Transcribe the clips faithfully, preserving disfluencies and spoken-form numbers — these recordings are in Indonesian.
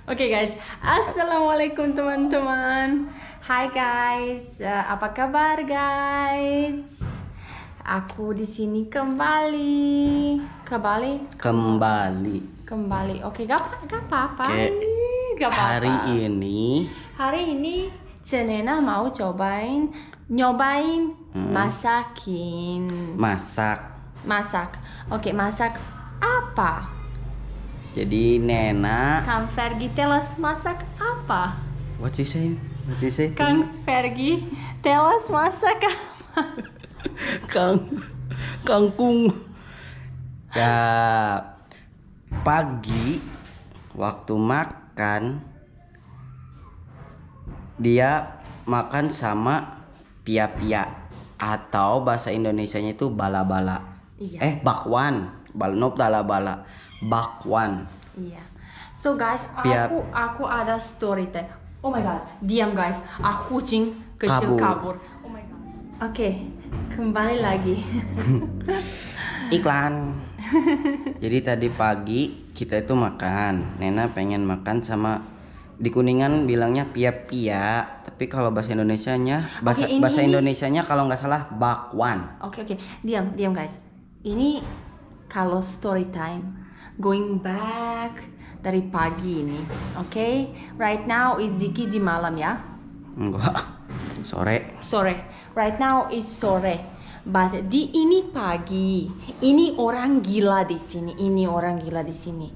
Oke guys, assalamualaikum teman-teman. Hai guys, uh, apa kabar guys? Aku di sini kembali, kembali, Kembali. kembali. Oke, gak apa, gak apa-apa. Oke. Gak apa-apa. Hari ini, hari ini Cenena mau cobain, nyobain Hmm. masakin, masak. masak. Oke, masak apa? Jadi Nena, Kang Fergie tell us masak apa? what you say? What you say? Kang Fergie tell us masak apa? Kang, kangkung. Ya, pagi waktu makan dia makan sama pia-pia atau bahasa Indonesianya itu bala-bala. Iya. Eh, bakwan. Balnop bala-bala. Bakwan. Iya. So guys, Pia- aku aku ada story time. Oh my god, diam guys. Aku kucing kecil Kabur. kabur. Oh my god. Oke, kembali lagi. Iklan. Jadi tadi pagi kita itu makan. Nena pengen makan sama di Kuningan bilangnya pia-pia, tapi kalau bahasa Indonesianya bahasa Oke, ini- bahasa ini- Indonesianya kalau nggak salah bakwan. Oke oke, diam diam guys. Ini kalau story time, going back dari pagi ini. Oke, right now is Diki di malam ya. Enggak. Sore. Sore. Right now is sore. But di ini pagi. Ini orang gila di sini. Ini orang gila di sini.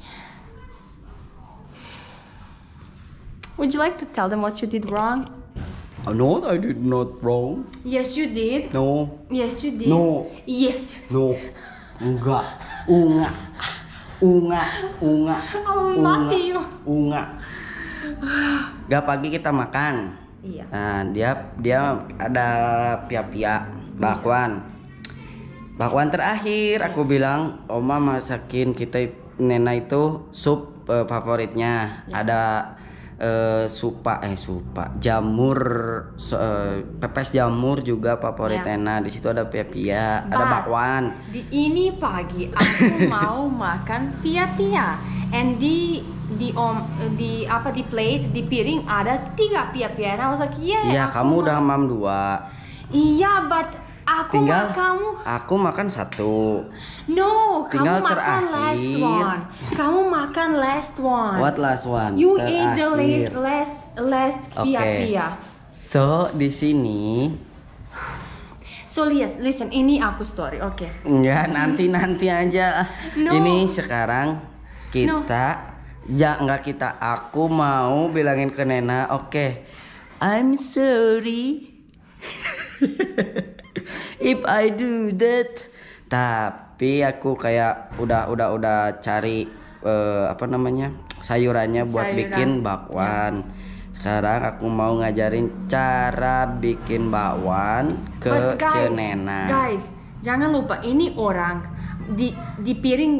Would you like to tell them what you did wrong? Oh, no, I did not wrong. Yes, you did. No. Yes, you did. No. Yes. No. Enggak. Unga. Unga. Unga. I will mati you. Unga. Gak pagi kita makan. Iya. Nah, dia dia ada pia-pia bakwan. Bakwan terakhir aku bilang, Oma masakin kita Nena itu sup eh, favoritnya. Ya. Ada eh, supa eh supa jamur so- eh, pepes jamur juga favorit Ya. Nena. Di situ ada pia-pia, ada But bakwan. Di ini pagi aku mau makan pia-pia. And di di om di apa di plate di piring ada tiga pia-pia. And I was like, yeah. Iya, aku kamu mau- udah mam dua. Iya, but aku Tinggal makan. aku makan satu. No, Tinggal kamu makan last terakhir. one. Kamu makan last one. What last one? You ate the Terakhir. la- last last Oke. pia-pia. So di sini So listen, listen, ini aku story, oke. ya nanti nanti aja. No. Ini sekarang kita ya nggak kita. Aku mau bilangin ke Nena, oke, I'm sorry if I do that. Tapi aku kayak udah udah udah cari eh, apa namanya sayurannya buat Sayuran. bikin bakwan. Sekarang aku mau ngajarin cara bikin bakwan ke But guys, Cenena. guys, jangan lupa ini orang di di piring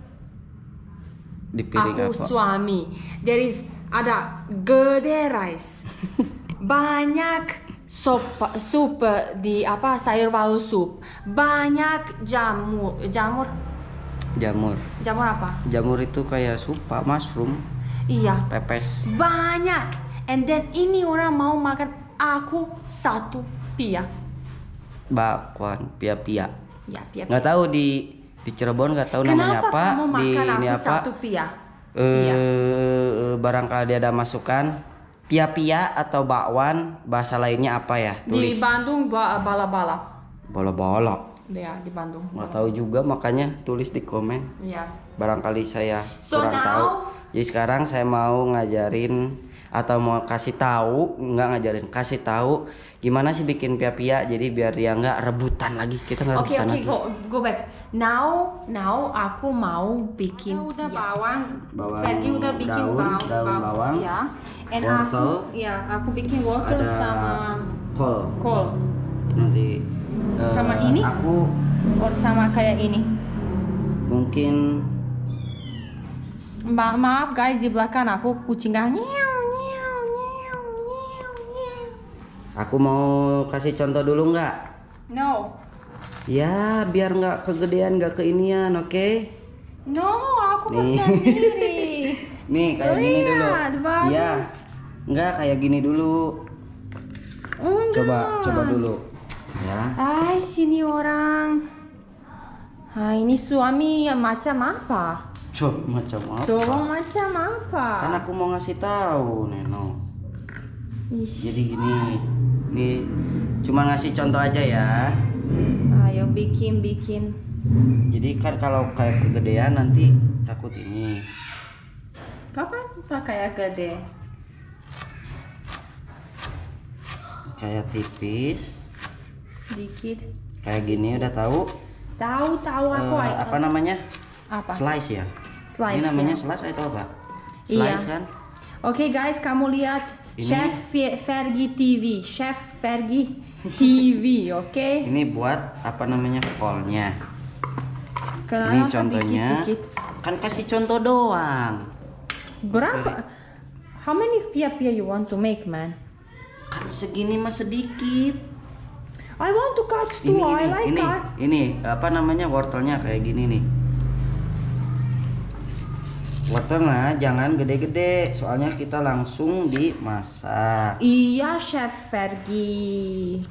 Di piring aku apa? suami. There is ada gede rice. Banyak sup sup di apa sayur palu sup. Banyak jamur, jamur, Jamur. jamur apa? Jamur itu kayak supa, mushroom, Iya, pepes. banyak. And then ini orang mau makan aku satu pia. Bakwan, pia-pia. Ya, pia. Nggak tahu di di Cirebon nggak tahu namanya Kenapa apa. kamu Di makan ini aku apa? satu pia? Eh Pia. barangkali ada masukan pia-pia atau bakwan, bahasa lainnya apa ya? Di Tulis. Bandung ba- bala-bala. Bola-bola. Ya, di Bandung. Nggak tahu juga, makanya tulis di komen. Ya. Barangkali saya So kurang now- tahu. Jadi sekarang saya mau ngajarin atau mau kasih tahu, nggak ngajarin, kasih tahu gimana sih bikin pia-pia. Jadi biar dia nggak rebutan lagi. Kita nggak Oke rebutan oke lagi. go go back. Now now aku mau bikin udah bawang. Bawang, Fergie udah bikin daun, bawang. daun bawang, Ya. And wortel. aku ya aku bikin wortel Ada sama kol. kol. Nanti eh, Sama ini? aku Or sama kayak ini. mungkin Ma maaf guys di belakang aku kucingnya nyew nyew nyew nyew nyew. aku mau kasih contoh dulu nggak? No. Ya biar nggak kegedean, nggak keinian, oke? No, aku mau Nih. sendiri. Nih kayak gini dulu. Lihat, bagus. Iya. Enggak kayak gini dulu. Oh, enggak. Coba coba dulu. Ya. Ay, sini orang. Ah, ini suami yang macam apa? Coba macam apa? Coba macam apa? Kan aku mau ngasih tahu, Neno. Ih. Jadi gini. Nih cuma ngasih contoh aja ya. Ayo bikin bikin. Jadi kan kalau kayak kegedean nanti takut ini. Kapan pakai yang gede? Kayak tipis. Dikit. Kayak gini udah tahu? Tahu tahu aku. Eh, ay- apa namanya? Apa? Slice ya. Slice. Ini namanya ya. slice atau apa? Iya. Slice kan? Oke guys, kamu lihat Ini- Chef Fe- Fergie T V, Chef Fergie T V, oke? Ini buat apa namanya kolnya. Kenapa Ini contohnya. dikit-dikit? Kan kasih contoh doang. Berapa? How many pia-pia you want to make, man? Kan segini mah sedikit. I want to cut Ini too. ini I like ini cut. ini apa namanya wortelnya kayak gini nih. Wortelnya jangan gede-gede, soalnya kita langsung dimasak. Iya, Chef Fergie.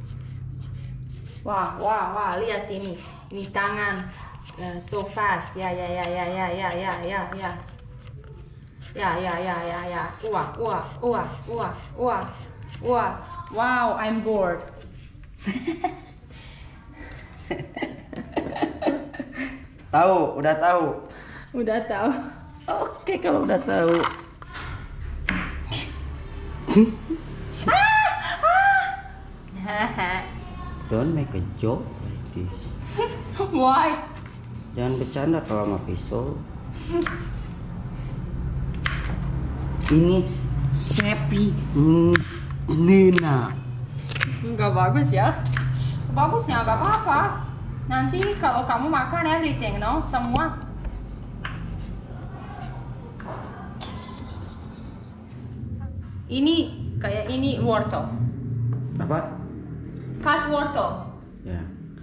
Wah, wah, wah, lihat ini. Ini tangan. Uh, so fast. Ya, ya, ya, ya, ya, ya, ya, ya, ya. Ya, ya, ya, ya, ya. Wah, wah, wah, wah, wah, wah. Wow, I'm bored. Tahu, udah tahu. Udah tahu. Oke, kalau udah tahu. Don't make a joke like this. Why? Jangan bercanda kalau sama pisau. Ini Sepi Nena. Nggak bagus ya? Bagusnya nggak apa-apa. Nanti kalau kamu makan everything, no? Semua. Ini kayak ini wortel. Apa? Cut wortel. Ya.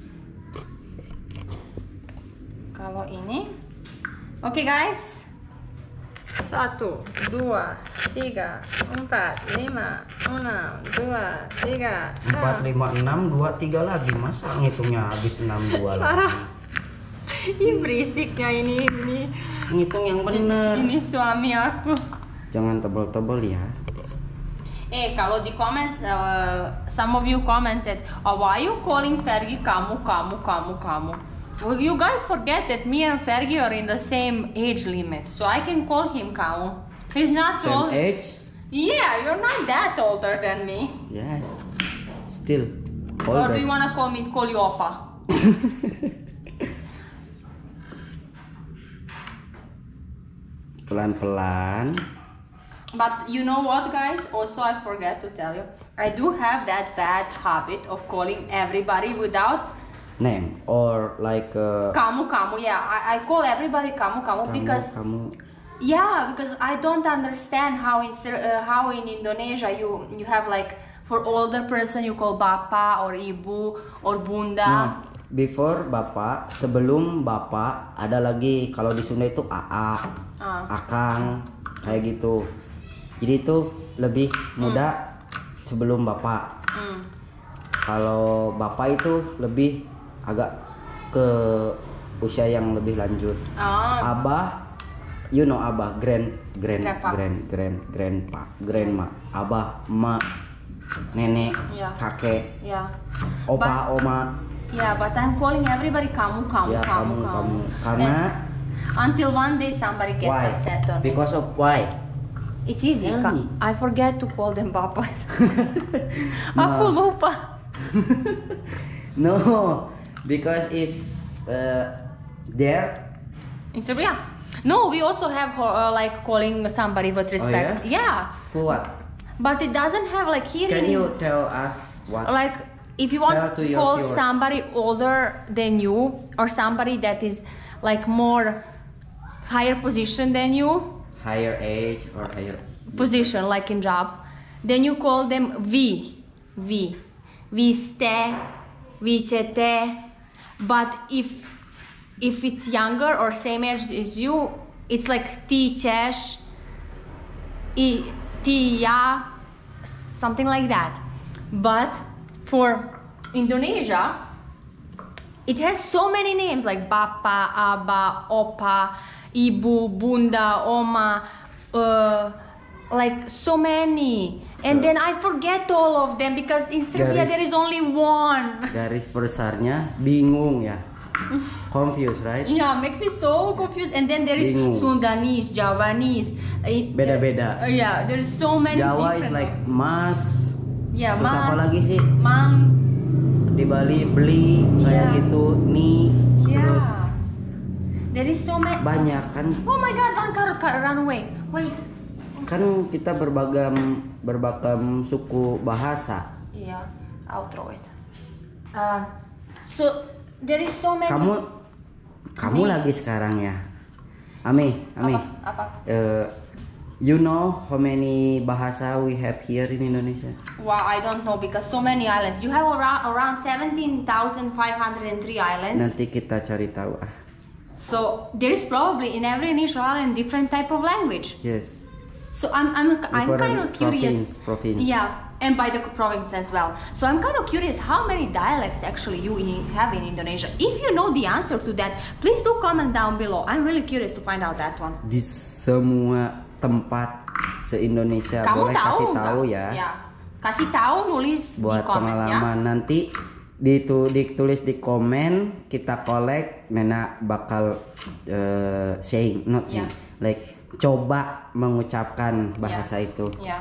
Kalau ini, oke guys. Satu, dua, tiga, empat, lima, enam, dua, tiga, Empat, lima, enam, dua, tiga lagi. Masa ngitungnya habis enam, dua lagi? Parah. Ini berisiknya ini, ini, Ngitung yang bener. ini suami aku. Jangan tebel-tebel ya. Eh, kalau di comments, uh, some of you commented, oh, why you calling Fergie kamu, kamu, kamu, kamu? Well, you guys forget that me and Fergie are in the same age limit, so I can call him kamu. He's not Same old. age? Yeah, you're not that older than me. Yes. Still Or older. do you wanna call me, call you Opa? Pelan-pelan. But you know what, guys? Also, I forget to tell you, I do have that bad habit of calling everybody without Name or like uh, kamu, kamu. Yeah, I, I call everybody kamu, kamu, kamu, because kamu. yeah, because I don't understand how in Sri- uh, how in Indonesia you you have like for older person you call bapa or ibu or bunda. Nah, before bapak, sebelum bapak ada lagi kalau di Sunda itu aa, Ah. akang, kayak gitu. Jadi itu lebih muda sebelum bapak. Hmm. Kalau bapak itu lebih agak ke usia yang lebih lanjut. Ah. Abah, you know abah, grand, grand, Grandpa. grand, grand, grandpa, grandma, abah, emak, nenek, Yeah. kakek, Yeah. opa, oma, Yeah, but I'm calling everybody kamu, kamu, ya kamu, kamu, kamu. Karena And until one day somebody gets why? upset on me. Because of why? It's easy. Tell Ka- me. I forget to call them papa. No. Aku lupa. No, because it's uh, there. In Serbia. No, we also have uh, like calling somebody with respect. yeah? For what? But it doesn't have like here. Can in- you tell us what? like if you want Tell to to your call viewers. somebody older than you or somebody that is like more higher position than you, Higher age or higher position like in job, then you call them vi, vi, vi ste, vi ćete. But if if it's younger or same age as you, it's like ti ćeš, I, Tia, something like that. But for Indonesia, it has so many names like Bapa, Aba, Opa, Ibu, Bunda, Oma, uh, like so many. And then I forget all of them because in Serbia Garis, there is only one. Garis besarnya bingung ya. Confused, right? Yeah, makes me so confused. And then there is Bingung. Sundanese, Javanese. uh, Beda-beda. Uh, yeah, there is so many Jawa is different. like mas. Yeah, Terus apa mas, lagi sih? mang. Di Bali beli kayak Yeah. gitu, nih. Terus Yeah. There is so many. banyak kan. Oh my God, one carrot, carrot, run away. Wait. Kan kita berbagai berbagai suku bahasa. Yeah, I'll throw it. Uh, so there is so many. Kamu kamu Names. lagi sekarang ya. Ami, Ami. Apa? Apa? eh, you know how many bahasa we have here in Indonesia? Wow, I don't know because so many islands. You have around around seventeen thousand five hundred three islands. Nanti kita cari tahu ah. So there is probably in every initial island different type of language. Yes. So I'm I'm I'm Different kind of curious. province, province. Yeah, and by the province as well. So I'm kind of curious how many dialects actually you in, have in Indonesia. If you know the answer to that, please do comment down below. I'm really curious to find out that one. Di semua tempat se-Indonesia Kamu boleh tahu kasih nggak? tahu ya. Ya. Kasih tahu nulis Buat di komen ya. pengalaman nanti ditu ditulis di komen, kita kolek, Nena bakal uh, saying, not saying, Yeah. like coba mengucapkan bahasa Yeah. itu. Yeah.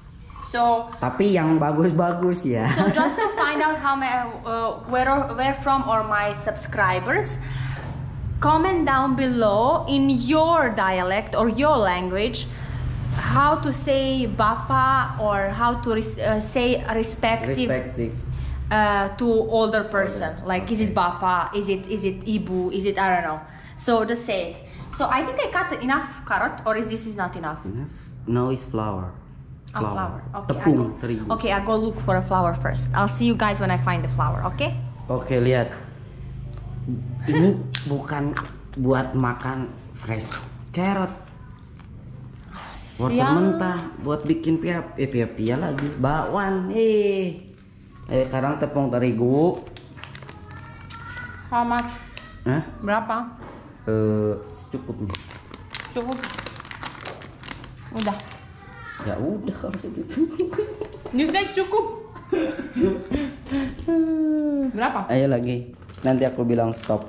So Tapi yang bagus-bagus ya. So just to find out how my, uh, where where from or my subscribers, comment down below in your dialect or your language how to say bapa or how to res- uh, say respective Respective. uh, to older person. Like is it bapa? Is it is it ibu? Is it I don't know. So just say it. So I think I cut enough carrot or is this is not enough? Enough? No, it's flour. A flour. Okay, I Tepung go, terigu. okay, I go look for a flour first. I'll see you guys when I find the flour, okay? Oke, lihat. Ini bukan buat makan fresh carrot. Wortel Ya. mentah buat bikin piap, eh piap-piap lagi. Bakwan, eh. Eh, sekarang tepung terigu. How much? Hah? Berapa? Eh, secukupnya. Cukup. Udah. Ya udah kalau segitu. You said cukup. Berapa? Ayo lagi. Nanti aku bilang stop.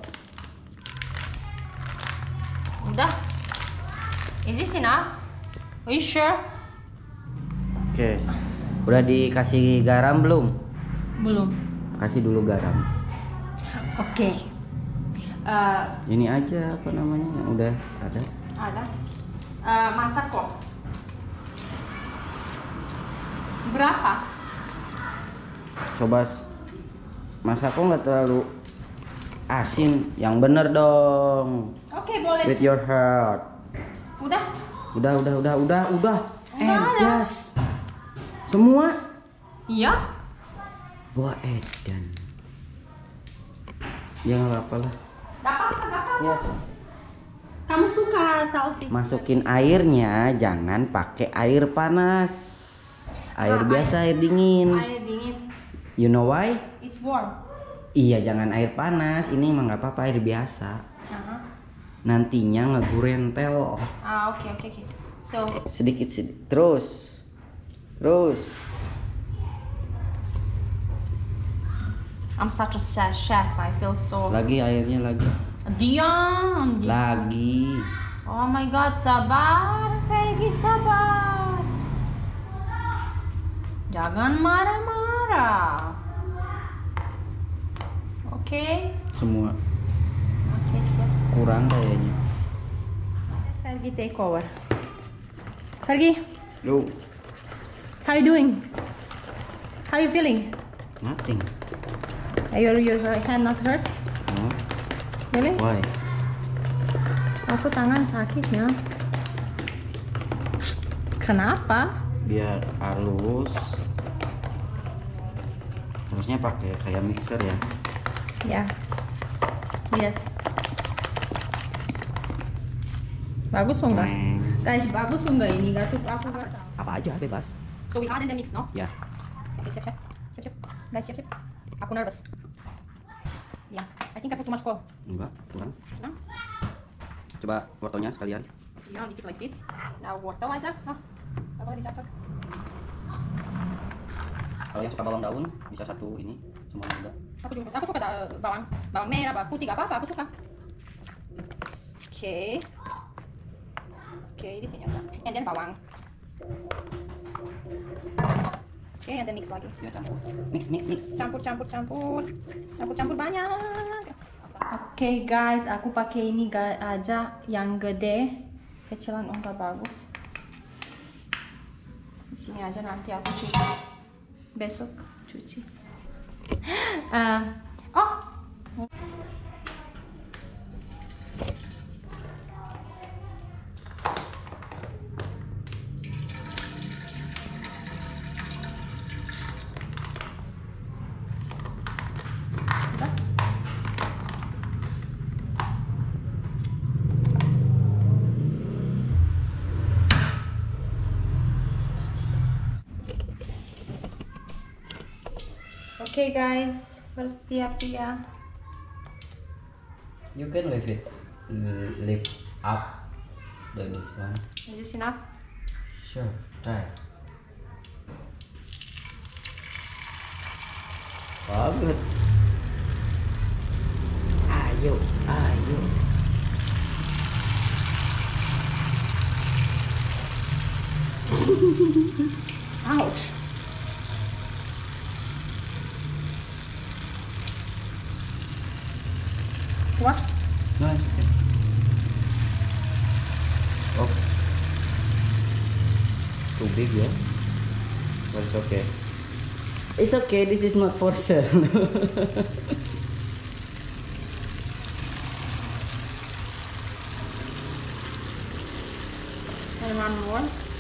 Udah. Is this enough? Are you sure? Oke. Udah dikasih garam belum? Belum. Kasih dulu garam. Oke. Eh, Ini aja apa namanya yang udah ada. ada. Eh, masak kok. Berapa? Coba s- masak kok nggak terlalu asin, yang bener dong. Oke, boleh. With your heart. Udah. Udah, udah, udah, udah, udah. Udah ada. Adjust. Semua. Iya. Buah edan. Ya nggak apa-apa lah. Gak apa-apa, gak apa-apa. Ya. Kamu suka salty? Masukin airnya, jangan pakai air panas. Air Ah, biasa, air dingin. Air dingin. You know why? It's warm. Iya, jangan air panas. Ini emang nggak apa-apa, air biasa. Uh-huh. Nantinya ngegurentel. Ah, oke, oke, oke. So, Sedikit sedikit. Terus. Terus. I'm such a sa- chef. I feel so. Lagi airnya lagi. Diam. di- Lagi. Oh my God, sabar, Fergie, sabar. Jangan marah-marah. Oke. Semua Oke, siap. kurang kayaknya. Fergie take over. Fergie, Yo, how you doing? How you feeling? nothing. Are your your hand not hurt? No. Really? Why? Aku tangan sakitnya. Kenapa? Biar halus. Harusnya pakai kayak mixer ya. Ya. Lihat. Bagus enggak? Neng. Guys, bagus enggak ini? Gak tuh aku nggak tahu. Apa aja bebas. So we add in the mix, no? Ya. Okay, siap siap, siap siap. Guys, siap siap. Aku nervous. Ya, yeah. I think I put too much coal. Enggak, kurang. Kurang? Coba wortelnya sekalian. Ya, yeah, dikit like this. Nah, wortel aja. Nah, apa boleh dicatat? Kalau yang suka bawang daun bisa satu ini, semua juga. Aku juga, aku suka da, bawang, bawang merah, bawang putih, gak apa-apa, aku suka. Oke, okay. Oke, okay, di sini aja. And then bawang. Oke, okay, and then mix lagi. Ya campur, mix, mix, mix. Campur, campur, campur, campur, campur banyak. Oke okay, guys, aku pakai ini aja yang gede, kecilan enggak bagus. Di sini aja nanti aku cuci. Besok cuci. Uh, oh. Okay guys, first pia-pia. You can leave it, lift up the this one. Is this enough? Sure, try. Oh, good. Ayo, ayo. Ouch. What? No, it's okay. Oh, too big, yeah? But it's okay. It's okay, this is not for sale. And one more.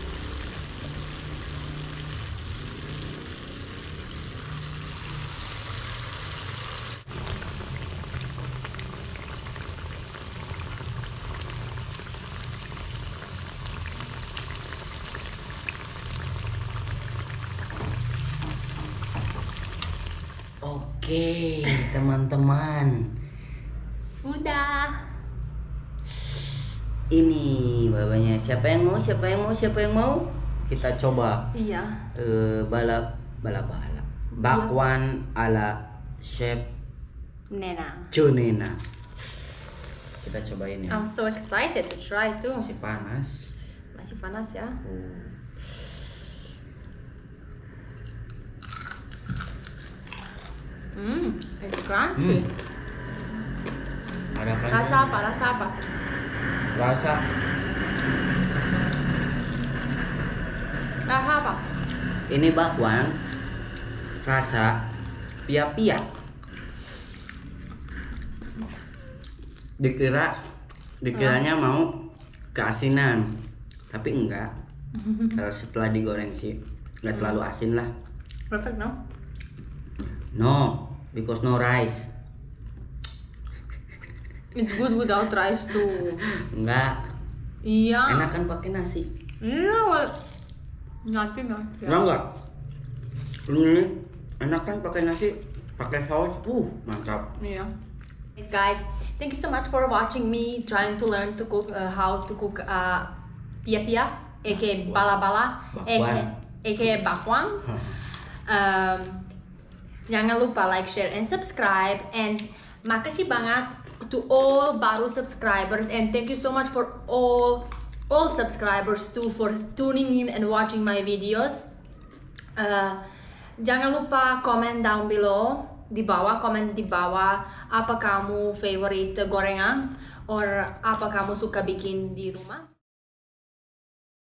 Oke, teman-teman. Udah. Ini babanya. Siapa yang mau? Siapa yang mau? Siapa yang mau? Kita coba. Iya. Uh, balap, balap, balap. Bakwan ala Chef Nena. Junena. Kita cobain ya. I'm so excited to try too. Masih panas. Masih panas ya. Oh. Hmm, it's crunchy. Hmm. Ada apa? Rasa apa? Rasa apa? Rasa. Rasa apa? Ini bakwan. Rasa pia-pia. Dikira, dikiranya mau keasinan, tapi enggak. Kalau setelah digoreng sih nggak terlalu asin lah. Perfect, no? No, because no rice. It's good without rice too. Enggak. Iya. Enak kan pakai nasi. Iya, well, nasi nasi. Enggak enggak. Ini enak kan pakai nasi, pakai saus. Uh, mantap. Iya. Guys, thank you so much for watching me trying to learn to cook uh, how to cook uh, pia-pia, aka bala-bala, aka aka bakwan. Um, jangan lupa like, share, and subscribe. And makasih banget to all baru subscribers, and thank you so much for all all subscribers too for tuning in and watching my videos. Uh, jangan lupa comment down below, di bawah, komen di bawah apa kamu favorite gorengan or apa kamu suka bikin di rumah.